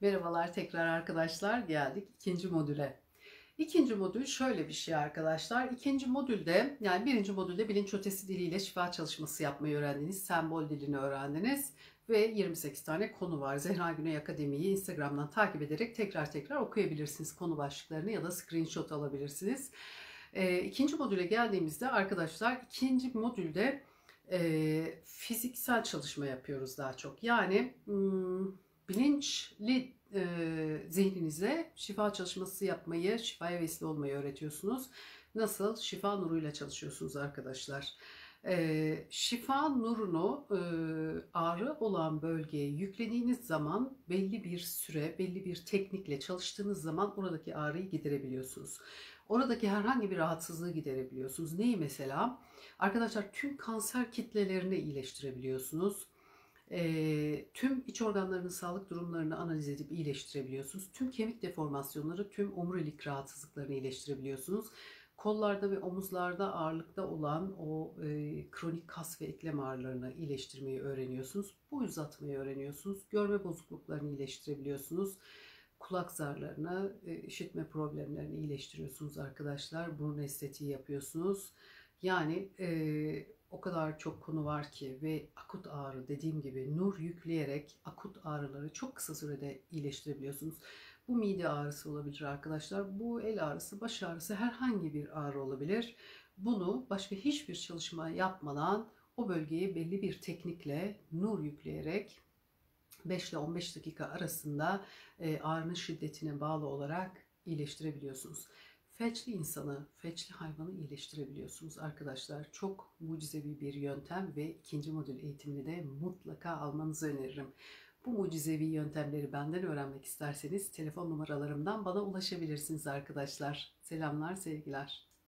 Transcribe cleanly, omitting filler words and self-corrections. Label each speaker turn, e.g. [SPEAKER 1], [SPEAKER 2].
[SPEAKER 1] Merhabalar tekrar arkadaşlar, geldik ikinci modüle. İkinci modül şöyle bir şey arkadaşlar. İkinci modülde, yani birinci modülde bilinç ötesi diliyle şifa çalışması yapmayı öğrendiniz. Sembol dilini öğrendiniz ve 28 tane konu var. Zehra Güney Akademi'yi Instagram'dan takip ederek tekrar okuyabilirsiniz konu başlıklarını ya da screenshot alabilirsiniz. İkinci modüle geldiğimizde arkadaşlar, ikinci modülde fiziksel çalışma yapıyoruz daha çok. Yani bilinçli zihninize şifa çalışması yapmayı, şifaya vesile olmayı öğretiyorsunuz. Nasıl? Şifa nuruyla çalışıyorsunuz arkadaşlar. Şifa nurunu ağrı olan bölgeye yüklediğiniz zaman belli bir süre, belli bir teknikle çalıştığınız zaman oradaki ağrıyı giderebiliyorsunuz. Oradaki herhangi bir rahatsızlığı giderebiliyorsunuz. Neyi mesela? Arkadaşlar, tüm kanser kitlelerini iyileştirebiliyorsunuz. Tüm iç organlarının sağlık durumlarını analiz edip iyileştirebiliyorsunuz. Tüm kemik deformasyonları, tüm omurilik rahatsızlıklarını iyileştirebiliyorsunuz. Kollarda ve omuzlarda ağırlıkta olan o kronik kas ve eklem ağrılarını iyileştirmeyi öğreniyorsunuz. Boy uzatmayı öğreniyorsunuz. Görme bozukluklarını iyileştirebiliyorsunuz. Kulak zarlarını, işitme problemlerini iyileştiriyorsunuz arkadaşlar. Burun estetiği yapıyorsunuz. Yani o kadar çok konu var ki ve akut ağrı, dediğim gibi, nur yükleyerek akut ağrıları çok kısa sürede iyileştirebiliyorsunuz. Bu mide ağrısı olabilir arkadaşlar. Bu el ağrısı, baş ağrısı, herhangi bir ağrı olabilir. Bunu başka hiçbir çalışma yapmadan o bölgeye belli bir teknikle nur yükleyerek 5 ile 15 dakika arasında ağrının şiddetine bağlı olarak iyileştirebiliyorsunuz. Felçli insanı, felçli hayvanı iyileştirebiliyorsunuz arkadaşlar. Çok mucizevi bir yöntem ve ikinci modül eğitimini de mutlaka almanızı öneririm. Bu mucizevi yöntemleri benden öğrenmek isterseniz telefon numaralarımdan bana ulaşabilirsiniz arkadaşlar. Selamlar, sevgiler.